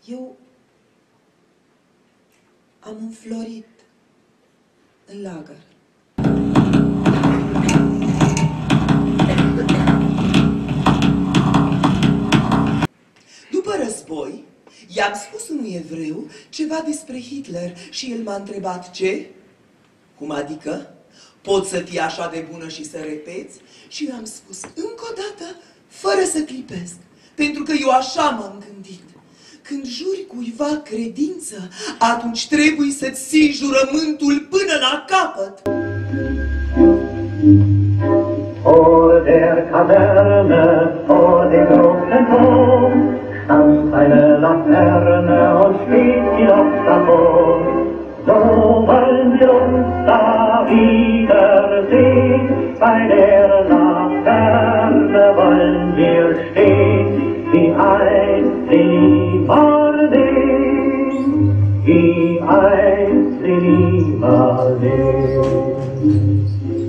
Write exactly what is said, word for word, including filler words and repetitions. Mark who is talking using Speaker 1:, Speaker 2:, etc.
Speaker 1: Eu am înflorit în lagăr. După război, i-am spus unui evreu ceva despre Hitler și el m-a întrebat ce? Cum adică? Poți să fii așa de bună și să repeți? Și eu am spus încă o dată, fără să clipesc, pentru că eu așa m-am gândit. Când juri cuiva credință, atunci trebuie să-ți ții jurământul până la capăt.
Speaker 2: Vor der Kaserne, vor dem großen Tor, stand eine Laterne und steht sie noch davor. So wollen wir uns da wiedersehen, bei der Laterne wollen wir stehen, wie einst Lieberding, wie einst Lieberding.